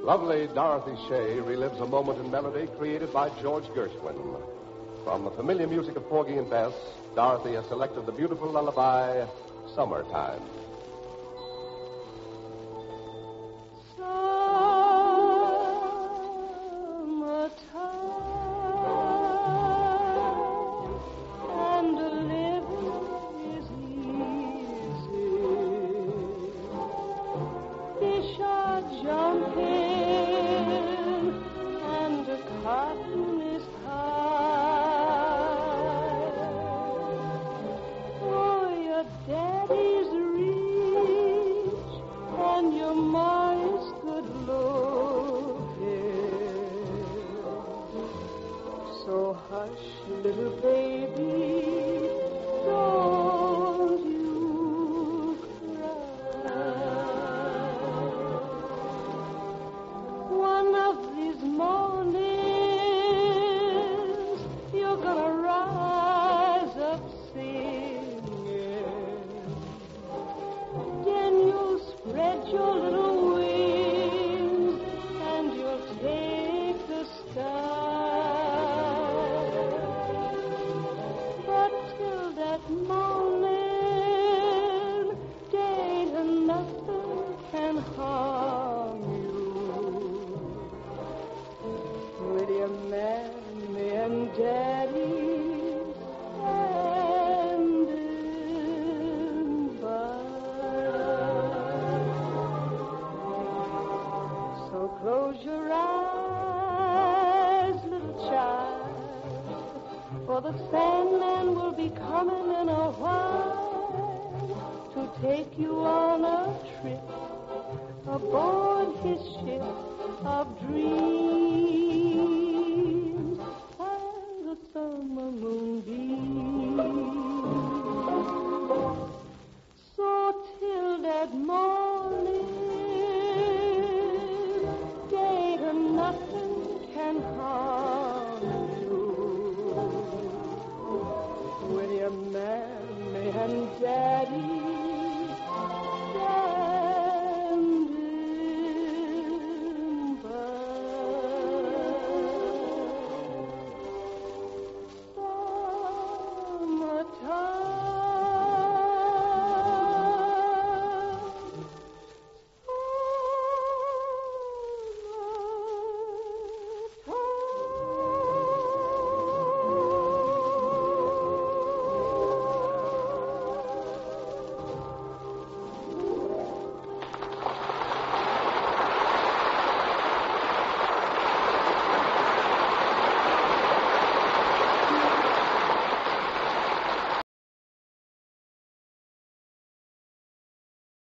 Lovely Dorothy Shay relives a moment in melody created by George Gershwin. From the familiar music of Porgy and Bess, Dorothy has selected the beautiful lullaby, Summertime. Little baby, don't you cry. One of these mornings, you're gonna rise up singing. Then you'll spread your little wings and you'll take the sky. Morning, day and nothing can harm you. With your mammy and daddy standing by. So close your eyes, little child, for the Sandman will be coming in a while to take you on a trip aboard his ship of dreams.